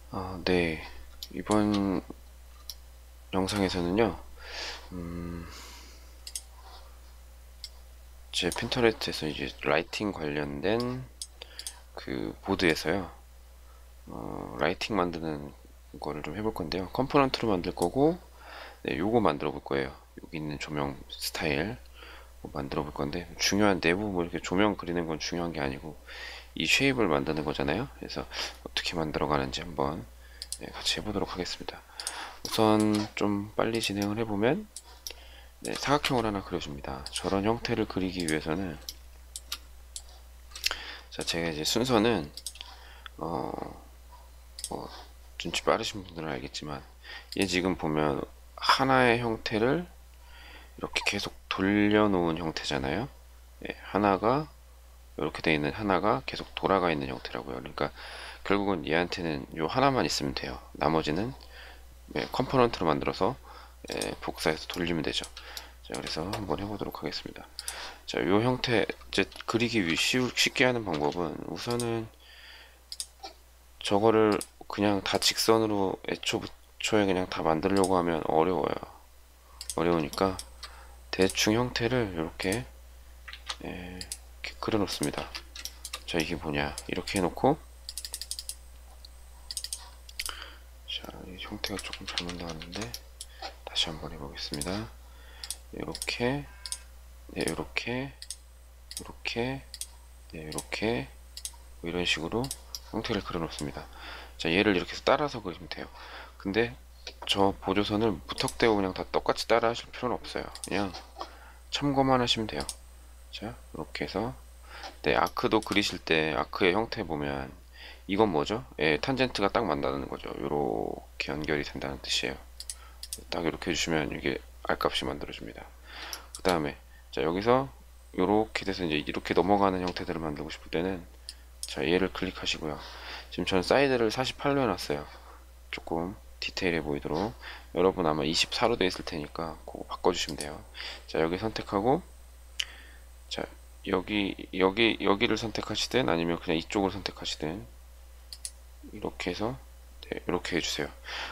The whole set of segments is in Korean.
네. 이번 영상에서는요, 음, 제 핀터레스트에서 이제 라이팅 관련된 그 보드에서요, 라이팅 만드는 거를 좀 해볼 건데요. 컴포넌트로 만들 거고, 네, 요거 만들어 볼 거예요. 여기 있는 조명 스타일 만들어 볼 건데, 중요한 내부 뭐 이렇게 조명 그리는 건 중요한 게 아니고, 이 쉐입을 만드는 거잖아요. 그래서 어떻게 만들어 가는지 한번 같이 해보도록 하겠습니다. 우선 좀 빨리 진행을 해보면, 네, 사각형을 하나 그려줍니다. 저런 형태를 그리기 위해서는, 자, 제가 이제 순서는 어, 뭐 눈치 빠르신 분들은 알겠지만, 얘 지금 보면 하나의 형태를 이렇게 계속 돌려놓은 형태잖아요. 예, 하나가 이렇게 돼 있는 하나가 계속 돌아가 있는 형태라고요. 그러니까 결국은 얘한테는 요 하나만 있으면 돼요. 나머지는 컴포넌트로 만들어서 복사해서 돌리면 되죠. 자, 그래서 한번 해보도록 하겠습니다. 자, 요 형태 이제 그리기 쉽게 하는 방법은, 우선은 저거를 그냥 다 직선으로 애초에 그냥 다 만들려고 하면 어려워요. 어려우니까 대충 형태를 이렇게 그려 놓습니다. 자, 이게 뭐냐, 이렇게 해놓고, 자, 이 형태가 조금 잘못 나왔는데 다시 한번 해보겠습니다. 이렇게, 네, 이렇게, 이렇게, 네, 이렇게, 뭐 이런 식으로 형태를 그려 놓습니다. 자, 얘를 이렇게 해서 따라서 그리면 돼요. 근데 저 보조선을 무턱대고 그냥 다 똑같이 따라 하실 필요는 없어요. 그냥 참고만 하시면 돼요. 자, 이렇게 해서, 네, 아크도 그리실 때 아크의 형태 보면, 이건 뭐죠? 예, 탄젠트가 딱 만나는 거죠. 요렇게 연결이 된다는 뜻이에요. 딱 이렇게 해주시면 이게 R값이 만들어집니다. 그 다음에, 자, 여기서 요렇게 돼서 이제 이렇게 넘어가는 형태들을 만들고 싶을 때는, 자, 얘를 클릭하시고요. 지금 저는 사이드를 48로 해놨어요. 조금 디테일해 보이도록. 여러분 아마 24로 되어 있을 테니까 그거 바꿔주시면 돼요. 자, 여기 선택하고, 자, 여기를 선택하시든 아니면 그냥 이쪽을 선택하시든, 이렇게 해서, 네, 이렇게 해주세요.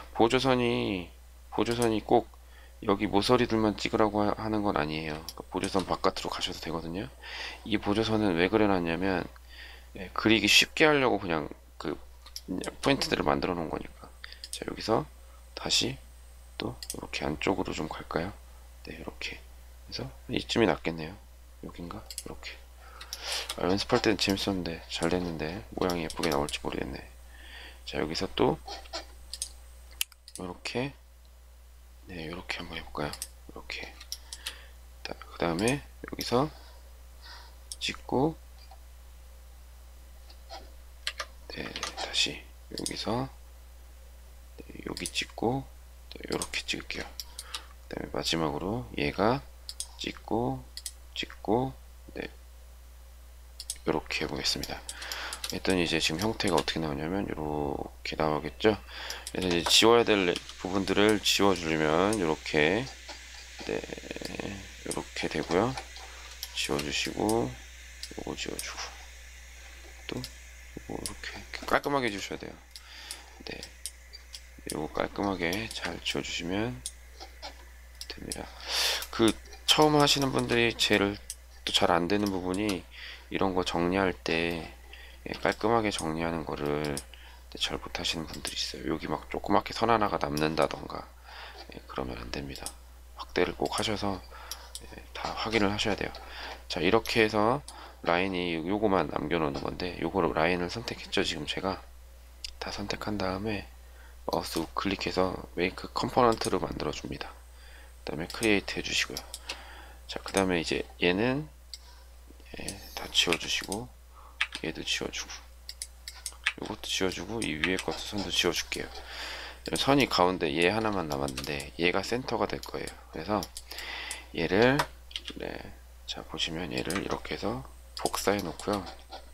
보조선이 꼭 여기 모서리들만 찍으라고 하는 건 아니에요. 그러니까 보조선 바깥으로 가셔도 되거든요. 이 보조선은 왜 그려놨냐면, 그리기 쉽게 하려고 그냥 그 포인트들을 만들어 놓은 거니까. 자, 여기서 다시 또 이렇게 안쪽으로 좀 갈까요? 네, 이렇게 해서 이쯤이 낫겠네요. 여긴가? 이렇게. 연습할 때는 재밌었는데 잘 됐는데 모양이 예쁘게 나올지 모르겠네. 자, 여기서 또 이렇게, 네, 이렇게 한번 해볼까요? 이렇게. 그 다음에 여기서 찍고, 네, 다시 여기서, 네, 여기 찍고, 네, 이렇게 찍을게요. 그 다음에 마지막으로 얘가 찍고, 네, 이렇게 해보겠습니다. 일단 이제 지금 형태가 어떻게 나오냐면 이렇게 나오겠죠. 그래서 이제 지워야 될 부분들을 지워주려면 이렇게, 네, 이렇게 되고요. 지워주시고, 요거 지워주고, 또 요거 이렇게 깔끔하게 해주셔야 돼요. 네, 요거 깔끔하게 잘 지워주시면 됩니다. 그 처음 하시는 분들이 제일 또 잘 안 되는 부분이, 이런 거 정리할 때 깔끔하게 정리하는 거를 잘 못하시는 분들이 있어요. 여기 막 조그맣게 선 하나가 남는다던가, 그러면 안 됩니다. 확대를 꼭 하셔서 다 확인을 하셔야 돼요. 자, 이렇게 해서 라인이 요거만 남겨놓는 건데, 요거로 라인을 선택했죠. 지금 제가 다 선택한 다음에 마우스 우클릭해서 메이크 컴포넌트로 만들어 줍니다. 그 다음에 크리에이트 해주시고요. 자, 그 다음에 이제 얘는 다 지워주시고, 얘도 지워주고, 요것도 지워주고, 이 위에 것도 선도 지워줄게요. 선이 가운데 얘 하나만 남았는데 얘가 센터가 될 거예요. 그래서 얘를, 네, 자, 보시면 얘를 이렇게 해서 복사해 놓고요.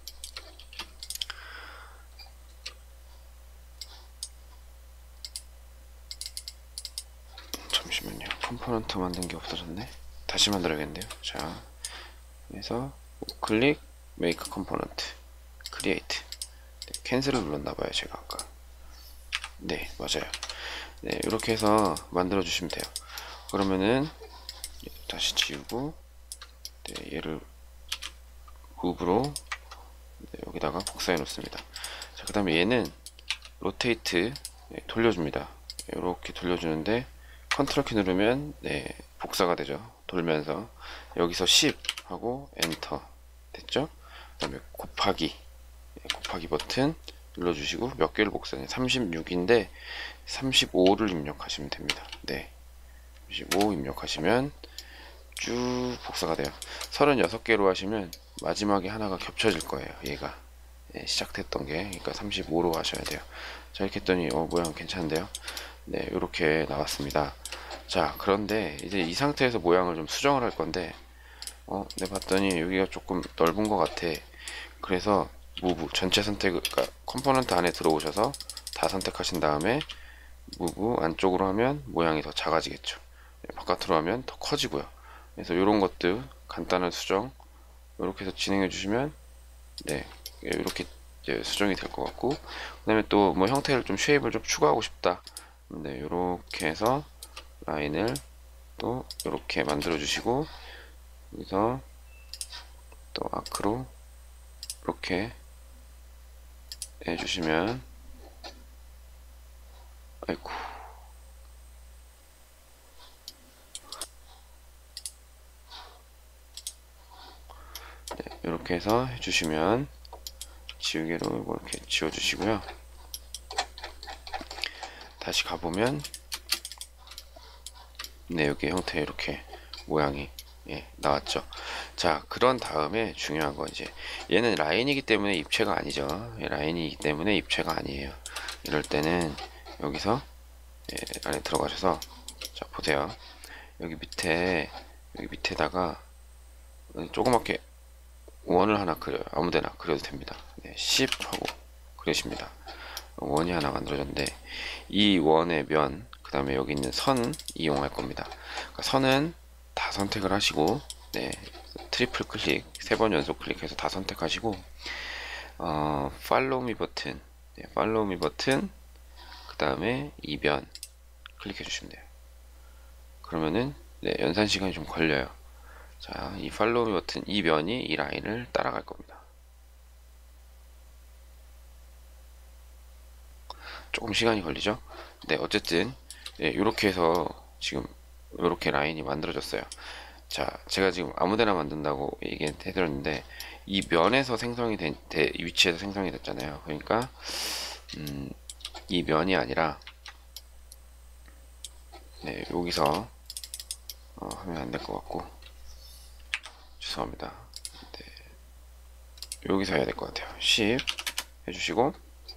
잠시만요. 컴포넌트 만든 게 없어졌네. 다시 만들어야겠는데요. 자, 그래서 클릭, 메이크 컴포넌트, 크리에이트. 네, 캔슬을 눌렀나봐요, 제가 아까. 네, 맞아요. 네, 이렇게 해서 만들어 주시면 돼요. 그러면은 다시 지우고, 네, 얘를 무브로, 네, 여기다가 복사해 놓습니다. 자, 그 다음에 얘는 로테이트, 네, 돌려줍니다. 이렇게 돌려주는데 컨트롤 키 누르면 네, 복사가 되죠. 돌면서 여기서 10 하고 엔터 됐죠. 그 다음에 곱하기, 네, 곱하기 버튼 눌러주시고 몇 개를 복사해 36인데 35를 입력하시면 됩니다. 네, 35 입력하시면 쭉 복사가 돼요. 36개로 하시면 마지막에 하나가 겹쳐질 거예요. 얘가 시작됐던 게, 그러니까 35로 하셔야 돼요. 자, 이렇게 했더니 모양 괜찮은데요. 네, 이렇게 나왔습니다. 자, 그런데 이제 이 상태에서 모양을 좀 수정을 할 건데 네, 봤더니 여기가 조금 넓은 것 같아. 그래서 무브 전체 선택, 그러니까 컴포넌트 안에 들어오셔서 다 선택하신 다음에 무브 안쪽으로 하면 모양이 더 작아지겠죠. 네, 바깥으로 하면 더 커지고요. 그래서 이런 것들 간단한 수정 이렇게 해서 진행해 주시면 네, 이렇게 이제 수정이 될 것 같고, 그 다음에 또 뭐 형태를 좀 쉐입을 좀 추가하고 싶다. 네, 이렇게 해서 라인을 또 이렇게 만들어 주시고, 여기서 또 아크로 이렇게 해주시면, 아이고, 네, 이렇게 해서 해주시면 지우개로 이렇게 지워주시고요. 다시 가보면 네, 여기 형태 이렇게 모양이 나왔죠. 자, 그런 다음에 중요한 건 이제 얘는 라인이기 때문에 입체가 아니죠. 라인이기 때문에 입체가 아니에요. 이럴 때는 여기서 안에 들어가셔서 자, 보세요. 여기 밑에다가 조그맣게 원을 하나 그려요. 아무데나 그려도 됩니다. 네, 10 하고 그리십니다. 원이 하나 만들어졌는데 이 원의 면, 그 다음에 여기 있는 선 이용할 겁니다. 그러니까 선은 다 선택을 하시고, 네, 트리플 클릭 3번 연속 클릭해서 다 선택하시고, 팔로우 미 버튼, 네, 팔로우 미 버튼, 그 다음에 이 면 클릭해 주시면 돼요. 그러면은 네, 연산 시간이 좀 걸려요. 자, 이 팔로우 미 버튼, 이 면이 이 라인을 따라갈 겁니다. 조금 시간이 걸리죠. 네, 어쨌든 네, 이렇게 해서 지금 이렇게 라인이 만들어졌어요. 자, 제가 지금 아무데나 만든다고 얘기해드렸는데 이 면에서 생성이 된 위치에서 생성이 됐잖아요. 그러니까 이 면이 아니라 네, 여기서 하면 안 될 것 같고 죄송합니다. 네, 여기서 해야 될 것 같아요. 10 해주시고,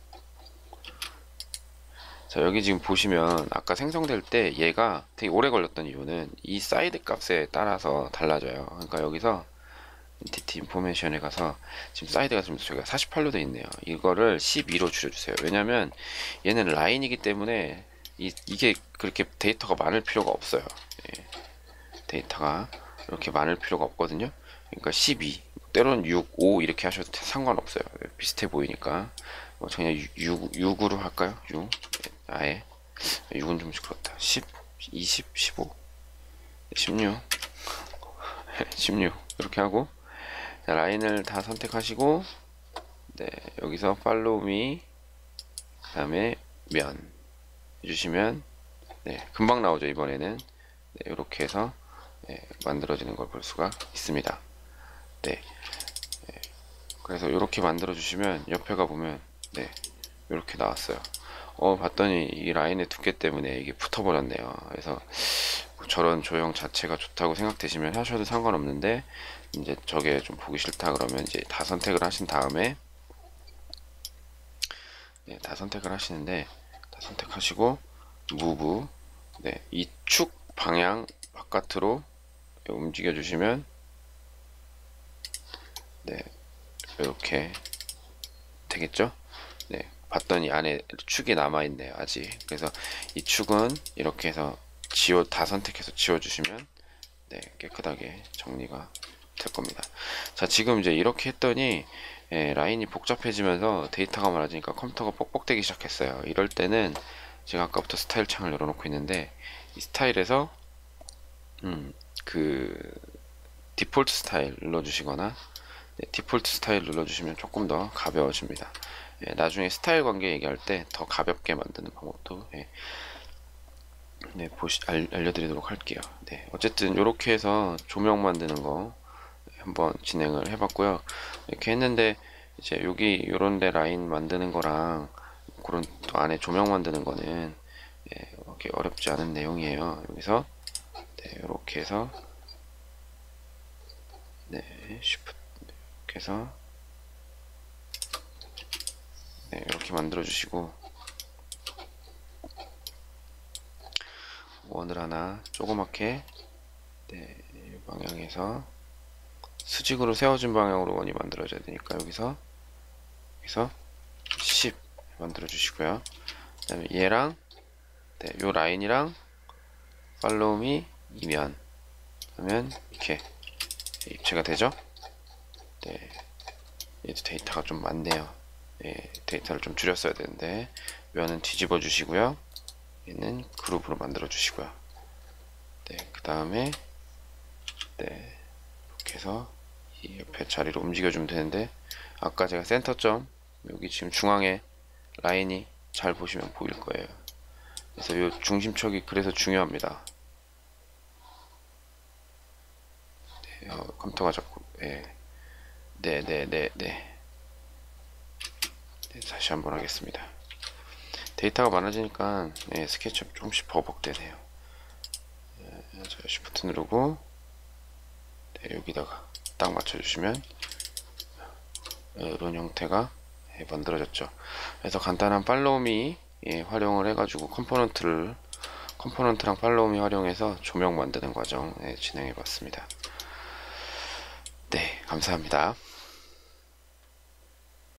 자, 여기 지금 보시면 아까 생성될 때 얘가 되게 오래 걸렸던 이유는 이 사이드 값에 따라서 달라져요. 그러니까 여기서 엔티티 인포메이션에 가서 지금 사이드가 지금 저희가 48로 돼 있네요. 이거를 12로 줄여주세요. 왜냐면 얘는 라인이기 때문에 이게 그렇게 데이터가 많을 필요가 없어요. 예, 데이터가 이렇게 많을 필요가 없거든요. 그러니까 12, 때로는 6, 5 이렇게 하셔도 상관없어요. 비슷해 보이니까 그냥 6으로 할까요? 6 아예 6은 좀 그렇다. 10, 20, 15, 16 16 이렇게 하고, 자, 라인을 다 선택하시고 네, 여기서 팔로우 미 그 다음에 면 해주시면 네, 금방 나오죠. 이번에는 네, 이렇게 해서 네, 만들어지는 걸 볼 수가 있습니다. 네, 그래서 이렇게 만들어 주시면 옆에 가보면 네, 이렇게 나왔어요. 봤더니 이 라인의 두께 때문에 이게 붙어버렸네요. 그래서 저런 조형 자체가 좋다고 생각되시면 하셔도 상관없는데, 이제 저게 좀 보기 싫다 그러면 이제 다 선택을 하신 다음에 네, 다 선택을 하시는데 다 선택하시고 무브, 네, 이 축 방향 바깥으로 움직여 주시면 네, 이렇게 되겠죠? 네, 봤더니 안에 축이 남아있네요, 아직. 그래서 이 축은 이렇게 해서 다 선택해서 지워주시면 네, 깨끗하게 정리가 될 겁니다. 자, 지금 이제 이렇게 했더니 라인이 복잡해지면서 데이터가 많아지니까 컴퓨터가 뻑뻑대기 시작했어요. 이럴 때는 제가 아까부터 스타일 창을 열어놓고 있는데 이 스타일에서 그 디폴트 스타일 눌러주시거나 디폴트 스타일 눌러주시면 조금 더 가벼워집니다. 나중에 스타일 관계 얘기할 때 더 가볍게 만드는 방법도 알려드리도록 할게요. 어쨌든 이렇게 해서 조명 만드는 거 한번 진행을 해봤고요. 이렇게 했는데 이제 여기 요런데 라인 만드는 거랑 그런 또 안에 조명 만드는 거는 이렇게 어렵지 않은 내용이에요. 여기서 이렇게 해서 Shift 이렇게 해서 이렇게 만들어 주시고 원을 하나 조그맣게 이 방향에서 수직으로 세워진 방향으로 원이 만들어져야 되니까 여기서 10 만들어 주시고요. 그 다음에 얘랑 요 라인이랑 팔로우 미 이면 하면 이렇게 입체가 되죠. 얘도 데이터가 좀 많네요. 데이터를 좀 줄였어야 되는데 면은 뒤집어 주시고요. 얘는 그룹으로 만들어 주시고요. 그 다음에 이렇게 해서 이 옆에 자리로 움직여 주면 되는데 아까 제가 센터점 여기 지금 중앙에 라인이 잘 보시면 보일 거예요. 그래서 이 중심축이 그래서 중요합니다. 컴퓨터가 자꾸 다시 한번 하겠습니다. 데이터가 많아지니까 스케치업 조금씩 버벅대네요. 자, Shift 누르고 여기다가 딱 맞춰주시면 이런 형태가 만들어졌죠. 그래서 간단한 팔로우미 활용을 해가지고 컴포넌트랑 팔로우미 활용해서 조명 만드는 과정 진행해 봤습니다. 감사합니다.